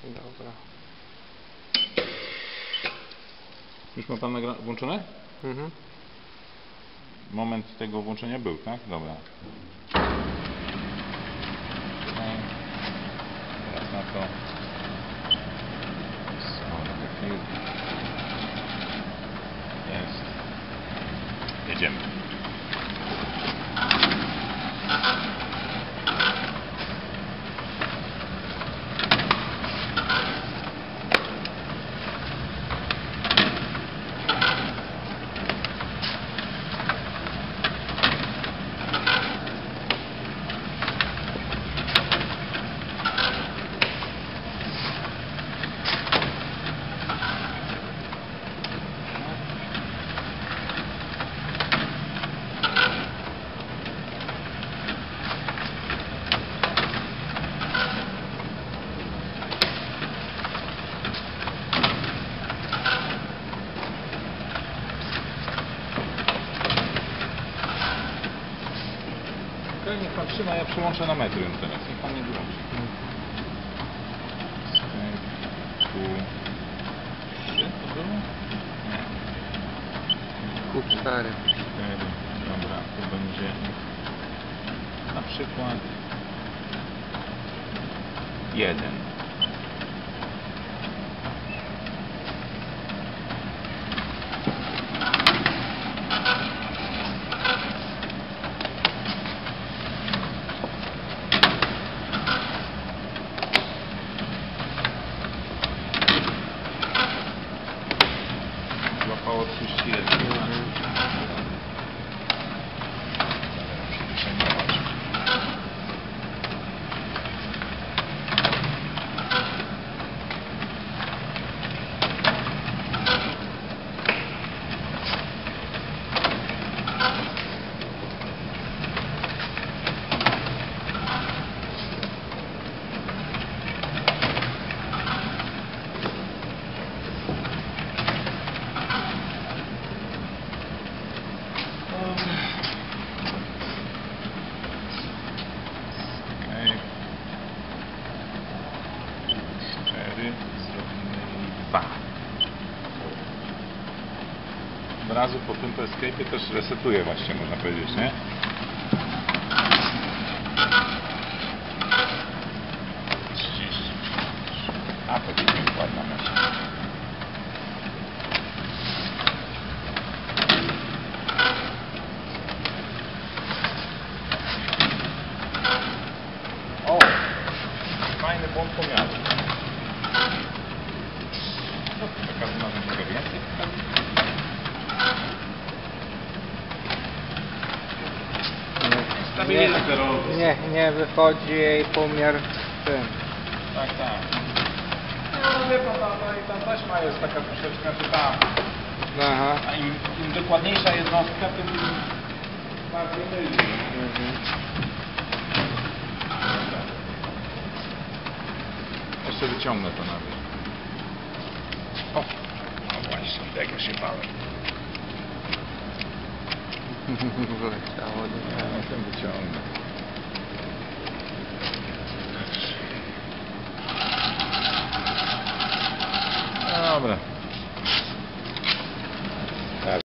Dobra. Już ma pan włączone? Mhm. Moment tego włączenia był, tak? Dobra. Teraz na to. Jest. Jedziemy. Niech pan trzyma, ja przełączę na metry teraz. Niech pan nie wyłączy. Tu 3 to było? Nie. Q4. 4. Dobra, tu będzie na przykład 1. Złapało 31. Od razu po tym escape też resetuje właśnie, można powiedzieć, nie? A to jest ładna myśl. O! Fajny błąd pomiaru. Co to taka wymarzeń trochę więcej? Nie wychodzi jej pomiar z tym. Tak, tak. No wie pan, tam taśma jest taka troszeczkę, czy ta. Aha. A im dokładniejsza jednostka, tym bardziej myli. Jeszcze wyciągnę to na wierzch. O! No właśnie, tego się bałem. Wyleciało do Ja na tym wyciągnę. Dobra.